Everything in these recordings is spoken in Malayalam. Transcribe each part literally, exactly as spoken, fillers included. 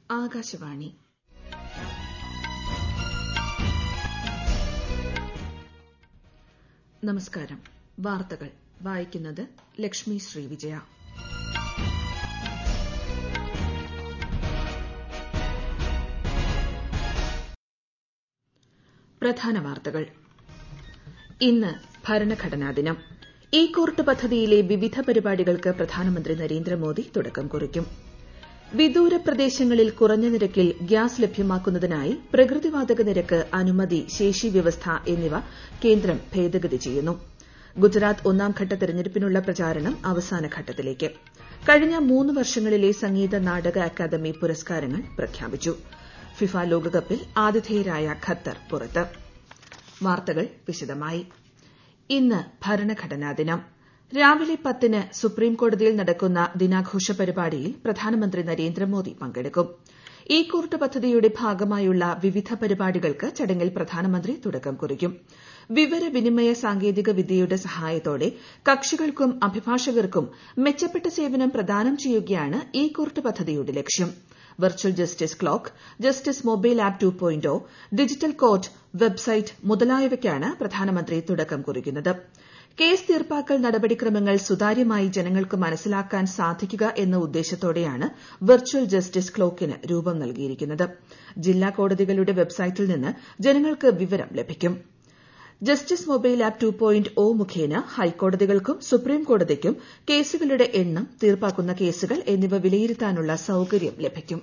ആകാശവാണി. നമസ്കാരം. വാർത്തകൾ വായിക്കുന്നത് ലക്ഷ്മി ശ്രീ വിജയ. പ്രധാന വാർത്തകൾ. ഇന്ന് ഭരണഘടനാ ദിനം. ഇ കോർട്ട് പദ്ധതിയിലെ വിവിധ പരിപാടികൾക്ക് പ്രധാനമന്ത്രി നരേന്ദ്രമോദി തുടക്കം കുറിക്കും. വിദൂര പ്രദേശങ്ങളിൽ കുറഞ്ഞ നിരക്കിൽ ഗ്യാസ് ലഭ്യമാക്കുന്നതിനായി പ്രകൃതിവാതക നിരക്ക്, അനുമതി, ശേഷി വ്യവസ്ഥ എന്നിവ കേന്ദ്രം ഭേദഗതി ചെയ്യുന്നു. ഗുജറാത്ത് ഒന്നാംഘട്ട തെരഞ്ഞെടുപ്പിനുള്ള പ്രചാരണം അവസാന ഘട്ടത്തിലേക്ക്. കഴിഞ്ഞ മൂന്ന് വർഷങ്ങളിലെ സംഗീത നാടക അക്കാദമി പുരസ്കാരങ്ങൾ പ്രഖ്യാപിച്ചു. ഫിഫ ലോകകപ്പിൽ ആതിഥേയരായ ഖത്തർ പുറത്ത്. വാർത്തകൾ വിശദമായി. ഇന്ന് ഭരണഘടനാ ദിനം. രാവിലെ പത്തിന് സുപ്രീംകോടതിയിൽ നടക്കുന്ന ദിനാഘോഷ പരിപാടിയിൽ പ്രധാനമന്ത്രി നരേന്ദ്രമോദി പങ്കെടുക്കും. ഇ കോർട്ട് പദ്ധതിയുടെ ഭാഗമായുള്ള വിവിധ പരിപാടികൾക്ക് ചടങ്ങിൽ പ്രധാനമന്ത്രി തുടക്കം കുറിക്കും. വിവരവിനിമയ സാങ്കേതിക വിദ്യയുടെ സഹായത്തോടെ കക്ഷികൾക്കും അഭിഭാഷകർക്കും മെച്ചപ്പെട്ട സേവനം പ്രദാനം ചെയ്യുകയാണ് ഇ കോർട്ട് പദ്ധതിയുടെ ലക്ഷ്യം. Virtual justice clock, justice mobile app two point O, digital court website മുതലായവയ്ക്കാണ് പ്രധാനമന്ത്രി തുടക്കം കുറിക്കുന്നത്. കേസ് തീർപ്പാക്കൽ നടപടിക്രമങ്ങൾ സുതാര്യമായി ജനങ്ങൾക്ക് മനസ്സിലാക്കാൻ സാധിക്കുക എന്ന ഉദ്ദേശത്തോടെയാണ് വെർച്വൽ ജസ്റ്റിസ് ക്ലോക്കിന് രൂപം നൽകിയിരിക്കുന്നത്. ജില്ലാ കോടതികളുടെ വെബ്സൈറ്റിൽ നിന്ന് ജനങ്ങൾക്ക് വിവരം ലഭിക്കും. Justice mobile app two point O മുഖേന ഹൈക്കോടതികൾക്കും സുപ്രീംകോടതിക്കും കേസുകളുടെ എണ്ണം, തീർപ്പാക്കുന്ന കേസുകൾ എന്നിവ വിലയിരുത്താനുള്ള സൌകര്യം ലഭിക്കും.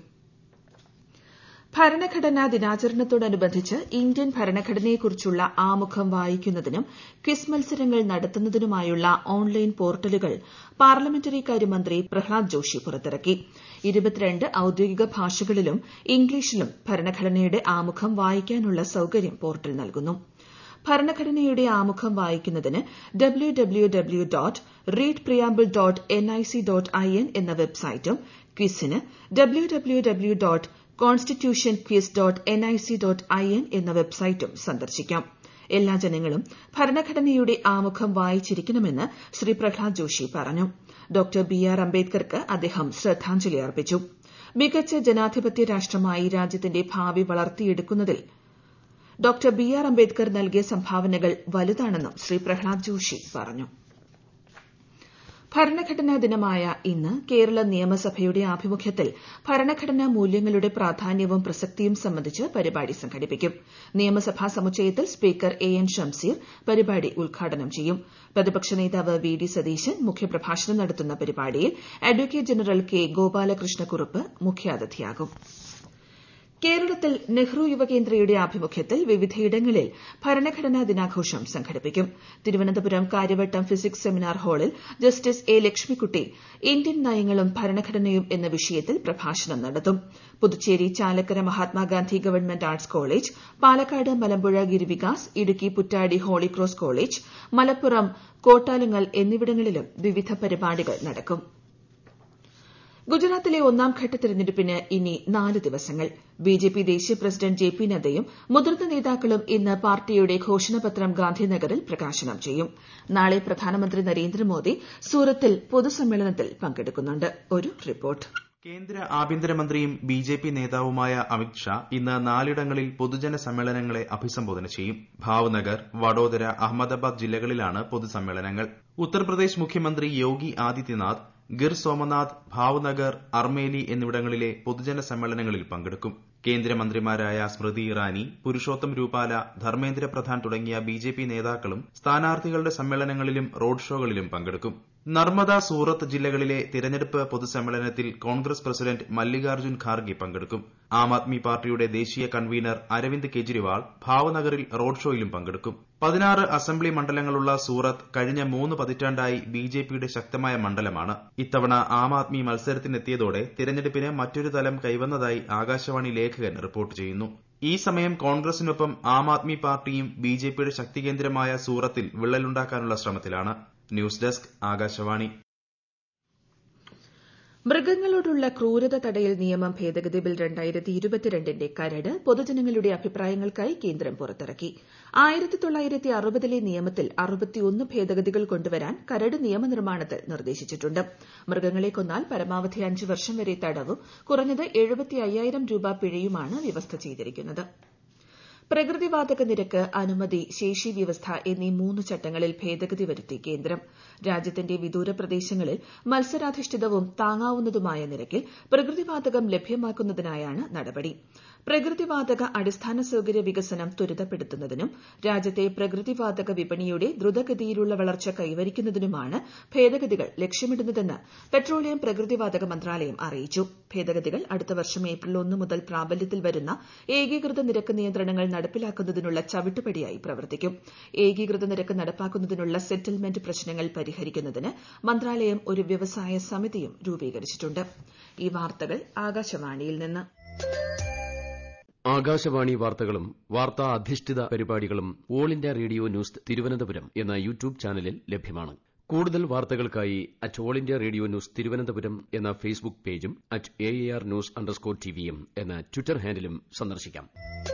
ഭരണഘടനാ ദിനാചരണത്തോടനുബന്ധിച്ച് ഇന്ത്യൻ ഭരണഘടനയെക്കുറിച്ചുള്ള ആമുഖം വായിക്കുന്നതിനും ക്വിസ് മത്സരങ്ങൾ നടത്തുന്നതിനുമായുള്ള ഓൺലൈൻ പോർട്ടലുകൾ പാർലമെന്ററി കാര്യമന്ത്രി പ്രഹ്ലാദ് ജോഷി പുറത്തിറക്കി. ഇരുപത്തിരണ്ട് ഔദ്യോഗിക ഭാഷകളിലും ഇംഗ്ലീഷിലും ഭരണഘടനയുടെ ആമുഖം വായിക്കാനുള്ള സൌകര്യം പോർട്ടൽ നൽകുന്നു. ഭരണഘടനയുടെ ആമുഖം വായിക്കുന്നതിന് W W W dot read preamble dot N I C dot I N എന്ന വെബ്സൈറ്റും, ക്വിസിന് W W W dot constitution quiz dot N I C dot I N എന്ന വെബ്സൈറ്റും സന്ദർശിക്കാം. എല്ലാ ജനങ്ങളും ഭരണഘടനയുടെ ആമുഖം വായിച്ചിരിക്കണമെന്ന് ശ്രീ പ്രഹ്ലാദ് ജോഷി പറഞ്ഞു. ഡോക്ടർ ബി ആർ അംബേദ്കർക്ക് അദ്ദേഹം ശ്രദ്ധാഞ്ജലി അർപ്പിച്ചു. മികച്ച ജനാധിപത്യ രാഷ്ട്രമായി രാജ്യത്തിന്റെ ഭാവി വളർത്തിയെടുക്കുന്നതിൽ ഡോക്ടർ ബി ആർ അംബേദ്കർ നൽകിയ സംഭാവനകൾ വലുതാണെന്നും ശ്രീ പ്രഹ്ലാദ് ജോഷി പറഞ്ഞു. ഭരണഘടനാ ദിനമായ ഇന്ന് കേരള നിയമസഭയുടെ ആഭിമുഖ്യത്തിൽ ഭരണഘടനാ മൂല്യങ്ങളുടെ പ്രാധാന്യവും പ്രസക്തിയും സംബന്ധിച്ച് പരിപാടി സംഘടിപ്പിക്കും. നിയമസഭാ സമുച്ചയത്തിൽ സ്പീക്കർ എ എൻ ഷംസീർ പരിപാടി ഉദ്ഘാടനം ചെയ്യും. പ്രതിപക്ഷ നേതാവ് വി ഡി സതീശൻ മുഖ്യപ്രഭാഷണം നടത്തുന്ന പരിപാടിയിൽ അഡ്വക്കേറ്റ് ജനറൽ കെ ഗോപാലകൃഷ്ണക്കുറുപ്പ് മുഖ്യാതിഥിയാകും. കേരളത്തിൽ നെഹ്റു യുവകേന്ദ്രയുടെ ആഭിമുഖ്യത്തിൽ വിവിധയിടങ്ങളിൽ ഭരണഘടനാ ദിനാഘോഷം സംഘടിപ്പിക്കും. തിരുവനന്തപുരം കാര്യവട്ടം ഫിസിക്സ് സെമിനാർ ഹാളിൽ ജസ്റ്റിസ് എ ലക്ഷ്മിക്കുട്ടി ഇന്ത്യൻ നയങ്ങളും ഭരണഘടനയും എന്ന വിഷയത്തിൽ പ്രഭാഷണം നടത്തും. Puducherry Chalakkara Mahatma Gandhi government arts college, Palakkad Malampuzha Girivikas, Idukki Puttady Holy Cross college, Malappuram Kottalungal എന്നിവിടങ്ങളിലും വിവിധ പരിപാടികൾ നടക്കും. ഗുജറാത്തിലെ ഒന്നാംഘട്ട തെരഞ്ഞെടുപ്പിന് ഇനി നാല് ദിവസങ്ങൾ. ബിജെപി ദേശീയ പ്രസിഡന്റ് ജെ പി നദ്ദയും മുതിർന്ന നേതാക്കളും ഇന്ന് പാർട്ടിയുടെ ഘോഷണപത്രം ഗാന്ധിനഗറിൽ പ്രകാശനം ചെയ്യും. നാളെ പ്രധാനമന്ത്രി നരേന്ദ്രമോദി സൂറത്തിൽ പൊതുസമ്മേളനത്തിൽ പങ്കെടുക്കുന്നുണ്ട്. ഒരു റിപ്പോർട്ട്. കേന്ദ്ര ആഭ്യന്തരമന്ത്രിയും ബി ജെ പി നേതാവുമായ അമിത് ഷാ ഇന്ന് നാലിടങ്ങളിൽ പൊതുജന സമ്മേളനങ്ങളെ അഭിസംബോധന ചെയ്യും. ഭാവ്നഗർ, വഡോദര, അഹമ്മദാബാദ് ജില്ലകളിലാണ് പൊതുസമ്മേളനങ്ങൾ. ഉത്തർപ്രദേശ് മുഖ്യമന്ത്രി യോഗി ആദിത്യനാഥ് ഗിർ സോമനാഥ്, ഭാവ്നഗർ, അർമേലി എന്നിവിടങ്ങളിലെ പൊതുജന സമ്മേളനങ്ങളിൽ പങ്കെടുക്കും. കേന്ദ്രമന്ത്രിമാരായ സ്മൃതി ഇറാനി, പുരുഷോത്തം രൂപാല, ധർമ്മേന്ദ്ര പ്രധാൻ തുടങ്ങിയ ബി ജെ പി നേതാക്കളും സ്ഥാനാർത്ഥികളുടെ സമ്മേളനങ്ങളിലും റോഡ് ഷോകളിലും പങ്കെടുക്കും. നർമ്മദ, സൂറത്ത് ജില്ലകളിലെ തിരഞ്ഞെടുപ്പ് പൊതുസമ്മേളനത്തിൽ കോൺഗ്രസ് പ്രസിഡന്റ് മല്ലികാർജ്ജുൻ ഖാർഗെ പങ്കെടുക്കും. ആം ആദ്മി പാർട്ടിയുടെ ദേശീയ കൺവീനർ അരവിന്ദ് കെജ്രിവാൾ ഭാവ്നഗറിൽ റോഡ് ഷോയിലും പങ്കെടുക്കും. പതിനാറ് അസംബ്ലി മണ്ഡലങ്ങളുള്ള സൂറത്ത് കഴിഞ്ഞ മൂന്ന് പതിറ്റാണ്ടായി ബി ജെ പിയുടെ ശക്തമായ മണ്ഡലമാണ്. ഇത്തവണ ആം ആദ്മി മത്സരത്തിനെത്തിയതോടെ തിരഞ്ഞെടുപ്പിന് മറ്റൊരു തലം കൈവന്നതായി ആകാശവാണി ലേഖകൻ റിപ്പോർട്ട് ചെയ്യുന്നു. ഈ സമയം കോൺഗ്രസിനൊപ്പം ആം ആദ്മി പാർട്ടിയും ബി ജെ പിയുടെ ശക്തികേന്ദ്രമായ സൂറത്തിൽ വിള്ളലുണ്ടാക്കാനുള്ള ശ്രമത്തിലാണ്. News desk, Akashvani. മൃഗങ്ങളോടുള്ള ക്രൂരത തടയൽ നിയമം ഭേദഗതി ബിൽ രണ്ടായിരത്തി ഇരുപത്തിരണ്ടിന്റെ കരട് പൊതുജനങ്ങളുടെ അഭിപ്രായങ്ങൾക്കായി കേന്ദ്രം പുറത്തിറക്കി ആയിരത്തി തൊള്ളായിരത്തി അറുപതിലെ നിയമത്തിൽ അറുപത്തിയൊന്ന് ഭേദഗതികൾ കൊണ്ടുവരാൻ കരട് നിയമനിർമ്മാണത്തിൽ നിർദ്ദേശിച്ചിട്ടുണ്ട് മൃഗങ്ങളെ കൊന്നാൽ പരമാവധി അഞ്ച് വർഷം വരെ തടവും കുറഞ്ഞത് എഴുപത്തി അയ്യായിരം രൂപ പിഴയുമാണ് വ്യവസ്ഥ ചെയ്തിരിക്കുന്നത് പ്രകൃതിവാതക നിരക്ക് അനുമതി ശേഷി വ്യവസ്ഥ എന്നീ മൂന്ന് ചട്ടങ്ങളിൽ ഭേദഗതി വരുത്തി കേന്ദ്രം രാജ്യത്തിന്റെ വിദൂര പ്രദേശങ്ങളിൽ മത്സരാധിഷ്ഠിതവും താങ്ങാവുന്നതുമായ നിരക്കിൽ പ്രകൃതിവാതകം ലഭ്യമാക്കുന്നതിനായാണ് നടപടി പ്രകൃതിവാതക അടിസ്ഥാന സൌകര്യ വികസനം ത്വരിതപ്പെടുത്തുന്നതിനും രാജ്യത്തെ പ്രകൃതിവാതക വിപണിയുടെ ദ്രുതഗതിയിലുള്ള വളർച്ച കൈവരിക്കുന്നതിനുമാണ് ഭേദഗതികൾ ലക്ഷ്യമിടുന്നതെന്ന് പെട്രോളിയം പ്രകൃതിവാതക മന്ത്രാലയം അറിയിച്ചു ഭേദഗതികൾ അടുത്ത വർഷം ഏപ്രിൽ ഒന്ന് മുതൽ പ്രാബല്യത്തിൽ വരുന്ന ഏകീകൃത നിരക്ക് നിയന്ത്രണങ്ങൾ നടപ്പിലാക്കുന്നതിനുള്ള ചവിട്ടുപടിയായി പ്രവർത്തിക്കും ഏകീകൃത നിരക്ക് നടപ്പാക്കുന്നതിനുള്ള സെറ്റിൽമെന്റ് പ്രശ്നങ്ങൾ പരിഹരിക്കുന്നതിന് മന്ത്രാലയം ഒരു വ്യവസായ സമിതിയും രൂപീകരിച്ചിട്ടുണ്ട് ഈ വാർത്തകൾ ആകാശവാണിയിൽ നിന്ന് ആകാശവാണി വാർത്തകളും വാർത്താ അധിഷ്ഠിത പരിപാടികളും All India Radio News Thiruvananthapuram എന്ന യൂട്യൂബ് ചാനലിൽ ലഭ്യമാണ് കൂടുതൽ വാർത്തകൾക്കായി at All India Radio News Thiruvananthapuram എന്ന ഫേസ്ബുക്ക് പേജും at A R news underscore ടിവിയും എന്ന ട്വിറ്റർ ഹാൻഡിലും സന്ദർശിക്കാം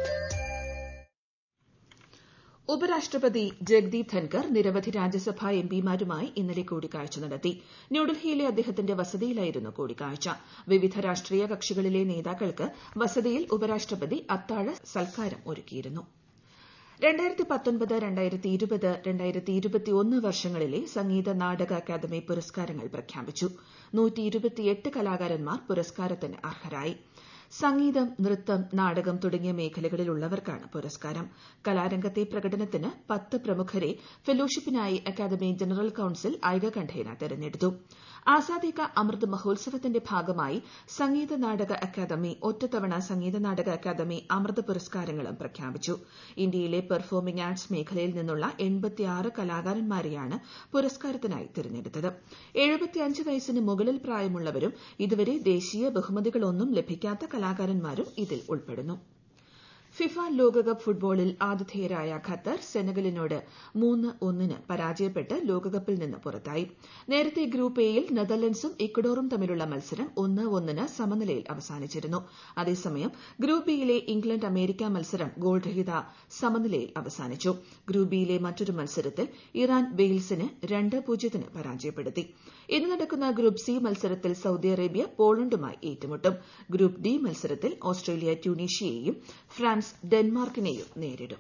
ഉപരാഷ്ട്രപതി ജഗ്ദീപ് ധൻകർ നിരവധി രാജ്യസഭാ എംപിമാരുമായി ഇന്നലെ കൂടിക്കാഴ്ച നടത്തി ന്യൂഡൽഹിയിലെ അദ്ദേഹത്തിന്റെ വസതിയിലായിരുന്നു കൂടിക്കാഴ്ച വിവിധ രാഷ്ട്രീയ കക്ഷികളിലെ നേതാക്കൾക്ക് വസതിയിൽ ഉപരാഷ്ട്രപതി അത്താഴ സൽക്കാരം ഒരുക്കിയിരുന്നു രണ്ടായിരത്തി പത്തൊൻപത് രണ്ടായിരത്തി ഇരുപത് രണ്ടായിരത്തി ഇരുപത്തിയൊന്ന് വർഷങ്ങളിലെ സംഗീത നാടക അക്കാദമി പുരസ്കാരങ്ങൾ പ്രഖ്യാപിച്ചു നൂറ്റി ഇരുപത്തിയെട്ട് കലാകാരന്മാർ പുരസ്കാരത്തിന് അർഹരായി സംഗീതം നൃത്തം നാടകം തുടങ്ങിയ മേഖലകളിലുള്ളവർക്കാണ് പുരസ്കാരം കലാരംഗത്തെ പ്രകടനത്തിന് പത്ത് പ്രമുഖരെ ഫെലോഷിപ്പിനായി അക്കാദമി ജനറൽ കൌൺസിൽ ഐകകണ്ഠേന തെരഞ്ഞെടുത്തു ആസാദി കാ അമൃത് മഹോത്സവത്തിന്റെ ഭാഗമായി സംഗീത നാടക അക്കാദമി ഒറ്റത്തവണ സംഗീത നാടക അക്കാദമി അമൃത് പുരസ്കാരങ്ങളും പ്രഖ്യാപിച്ചു ഇന്ത്യയിലെ പെർഫോമിംഗ് ആർട്സ് മേഖലയിൽ നിന്നുള്ള എൺപത്തിയാറ് കലാകാരന്മാരെയാണ് പുരസ്കാരത്തിനായി തെരഞ്ഞെടുത്തത് എഴുപത്തിയഞ്ച് വയസ്സിന് മുകളിൽ പ്രായമുള്ളവരും ഇതുവരെ ദേശീയ ബഹുമതികളൊന്നും ലഭിക്കാത്ത കലാകാരന്മാരും ഇതിൽ ഉൾപ്പെടുന്നു ഫിഫ ലോകകപ്പ് ഫുട്ബോളിൽ ആതിഥേയരായ ഖത്തർ സെനഗലിനോട് മൂന്ന് ഒന്നിന് പരാജയപ്പെട്ട് ലോകകപ്പിൽ നിന്ന് പുറത്തായി നേരത്തെ ഗ്രൂപ്പ് എയിൽ നെതർലൻഡ്സും ഇക്വഡോറും തമ്മിലുള്ള മത്സരം ഒന്ന് ഒന്നിന് സമനിലയിൽ അവസാനിച്ചിരുന്നു അതേസമയം ഗ്രൂപ്പ് ബിയിലെ ഇംഗ്ലണ്ട് അമേരിക്ക മത്സരം ഗോൾരഹിത സമനിലയിൽ അവസാനിച്ചു ഗ്രൂപ്പ് ബിയിലെ മറ്റൊരു മത്സരത്തിൽ ഇറാൻ വെയിൽസിന് രണ്ട് പൂജ്യത്തിന് പരാജയപ്പെടുത്തി ഇന്ന് നടക്കുന്ന ഗ്രൂപ്പ് സി മത്സരത്തിൽ സൌദി അറേബ്യ പോളണ്ടുമായി ഏറ്റുമുട്ടും ഗ്രൂപ്പ് ഡി മത്സരത്തിൽ ഓസ്ട്രേലിയ ട്യൂണീഷ്യയെയും ഫ്രാൻസ് ഡെൻമാർക്കിനെയും നേരിടും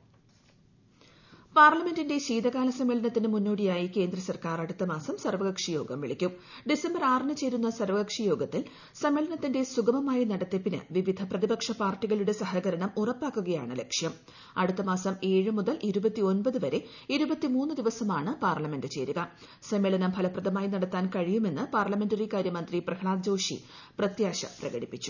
പാർലമെന്റിന്റെ ശീതകാല സമ്മേളനത്തിന് മുന്നോടിയായി കേന്ദ്ര സർക്കാർ അടുത്ത മാസം സർവകക്ഷി യോഗം വിളിക്കും ഡിസംബർ ആറിന് ചേരുന്ന സർവകക്ഷി യോഗത്തിൽ സമ്മേളനത്തിന്റെ സുഗമമായ നടത്തിപ്പിന് വിവിധ പ്രതിപക്ഷ പാർട്ടികളുടെ സഹകരണം ഉറപ്പാക്കുകയാണ് ലക്ഷ്യം അടുത്ത മാസം ഏഴ് മുതൽ ഇരുപത്തിയൊൻപത് വരെ ഇരുപത്തിമൂന്ന് ദിവസമാണ് പാർലമെന്റ് ചേരുക സമ്മേളനം ഫലപ്രദമായി നടത്താൻ കഴിയുമെന്ന് പാർലമെന്ററി കാര്യമന്ത്രി പ്രഹ്ലാദ് ജോഷി പ്രത്യാശ പ്രകടിപ്പിച്ചു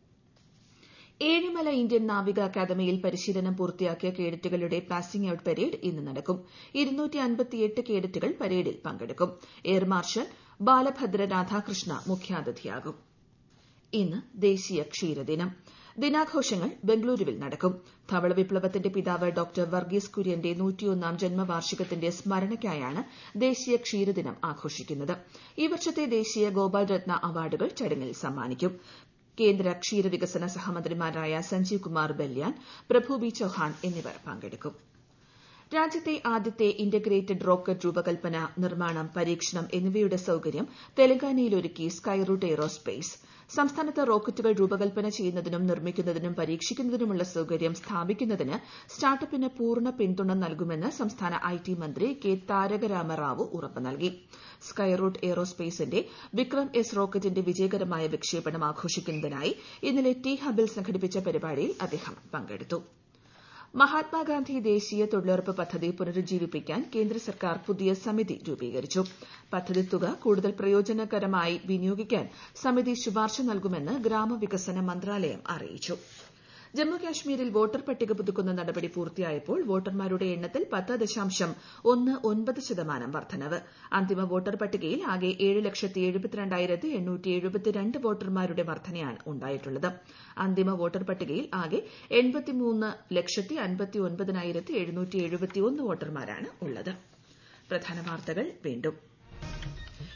ഏഴിമല ഇന്ത്യൻ നാവിക അക്കാദമിയിൽ പരിശീലനം പൂർത്തിയാക്കിയ കേഡറ്റുകളുടെ പാസിംഗ് ഔട്ട് പരേഡ് ഇന്ന് നടക്കും ഇരുന്നൂറ്റി അൻപത്തിയെട്ട് കേഡറ്റുകൾ പരേഡിൽ പങ്കെടുക്കും എയർ മാർഷൽ ബാലഭദ്ര രാധാകൃഷ്ണ മുഖ്യാതിഥിയാകും ഇന്ന് ദേശീയ ക്ഷീരദിനം ദിനാഘോഷങ്ങൾ ബംഗളൂരുവിൽ നടക്കും ധവള വിപ്ലവത്തിന്റെ പിതാവ് ഡോക്ടർ വർഗീസ് കുര്യന്റെ നൂറ്റിയൊന്നാം ജന്മവാർഷികത്തിന്റെ സ്മരണയ്ക്കായാണ് ദേശീയ ക്ഷീരദിനം ആഘോഷിക്കുന്നത് ഈ വർഷത്തെ ദേശീയ ഗോപാൽ രത്ന അവാർഡുകൾ ചടങ്ങിൽ സമ്മാനിക്കും കേന്ദ്ര ക്ഷീരവികസന സഹമന്ത്രിമാരായ സഞ്ജീവ് കുമാർ ബല്യാൻ പ്രഭു ബി ചൌഹാൻ എന്നിവർ പങ്കെടുക്കും രാജ്യത്തെ ആദ്യത്തെ ഇന്റഗ്രേറ്റഡ് റോക്കറ്റ് രൂപകൽപ്പന നിർമ്മാണം പരീക്ഷണം എന്നിവയുടെ സൌകര്യം തെലങ്കാനയിലൊരുക്കി സ്കൈറൂട്ട് എയ്റോസ്പേസ് സംസ്ഥാനത്ത് റോക്കറ്റുകൾ രൂപകൽപ്പന ചെയ്യുന്നതിനും നിർമ്മിക്കുന്നതിനും പരീക്ഷിക്കുന്നതിനുമുള്ള സൌകര്യം സ്ഥാപിക്കുന്നതിന് സ്റ്റാർട്ടപ്പിന് പൂർണ്ണ പിന്തുണ നൽകുമെന്ന് സംസ്ഥാന ഐടി മന്ത്രി കെ താരക രാമറാവു ഉറപ്പ് നൽകി സ്കൈറൂട്ട് എയ്റോസ്പേസിന്റെ വിക്രം എസ് റോക്കറ്റിന്റെ വിജയകരമായ വിക്ഷേപണം ആഘോഷിക്കുന്നതിനായി ഇന്നലെ ടി ഹബിൽ സംഘടിപ്പിച്ച പരിപാടിയിൽ അദ്ദേഹം പങ്കെടുത്തു മഹാത്മാഗാന്ധി ദേശീയ തൊഴിലുറപ്പ് പദ്ധതി പുനരുജ്ജീവിപ്പിക്കാൻ കേന്ദ്ര സർക്കാർ പുതിയ സമിതി രൂപീകരിച്ചു പദ്ധതി തുക കൂടുതൽ പ്രയോജനകരമായി വിനിയോഗിക്കാൻ സമിതി ശുപാർശ നൽകുമെന്ന് ഗ്രാമവികസന മന്ത്രാലയം അറിയിച്ചു ജമ്മു കാശ്മീരിൽ വോട്ടർ പട്ടിക പുതുക്കുന്ന നടപടി പൂർത്തിയായപ്പോൾ വോട്ടർമാരുടെ എണ്ണത്തിൽ പത്ത് ദശാംശം ഒന്ന് ഒൻപത് ശതമാനം വർധനവ് അന്തിമ വോട്ടർ പട്ടികയിൽ ആകെ ഏഴ് ലക്ഷത്തി എഴുപത്തിരണ്ടായിരത്തി എണ്ണൂറ്റി എഴുപത്തിരണ്ട് വോട്ടർമാരുടെ വർധനയാണ് ഉണ്ടായിട്ടുള്ളത് അന്തിമ വോട്ടർ പട്ടികയിൽ ആകെ എൺപത്തിമൂന്ന് ലക്ഷത്തി അൻപത്തി ഒൻപതിനായിരത്തി എഴുന്നൂറ്റി എഴുപത്തിയൊന്ന് വോട്ടർമാരാണ് ഉള്ളത് പ്രധാന വാർത്തകൾ വീണ്ടും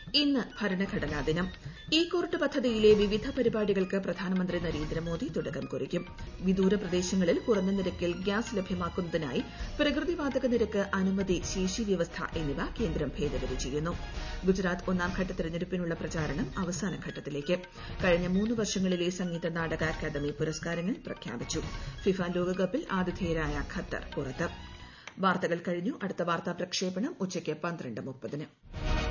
ഇന്ന് ഭരണഘടനാ ദിനം ഇ കോർട്ട് പദ്ധതിയിലെ വിവിധ പരിപാടികൾക്ക് പ്രധാനമന്ത്രി നരേന്ദ്രമോദി തുടക്കം കുറിക്കും. വിദൂര പ്രദേശങ്ങളിൽ കുറഞ്ഞ നിരക്കിൽ ഗ്യാസ് ലഭ്യമാക്കുന്നതിനായി പ്രകൃതിവാതക നിരക്ക് അനുമതി ശേഷി വ്യവസ്ഥ എന്നിവ കേന്ദ്രം ഭേദഗതി ചെയ്യുന്നു. ഗുജറാത്ത് ഒന്നാംഘട്ട തെരഞ്ഞെടുപ്പിനുള്ള പ്രചാരണം അവസാന ഘട്ടത്തിലേക്ക്. കഴിഞ്ഞ മൂന്ന് വർഷങ്ങളിലെ സംഗീത നാടക അക്കാദമി പുരസ്കാരങ്ങൾ പ്രഖ്യാപിച്ചു. ഫിഫ ലോകകപ്പിൽ ആതിഥേയരായ ഖത്തർ പുറത്ത്. വാർത്തകൾ കഴിഞ്ഞു. അടുത്ത വാർത്താ പ്രക്ഷേപണം ഉച്ചയ്ക്ക് പന്ത്രണ്ട് മുപ്പതിന്.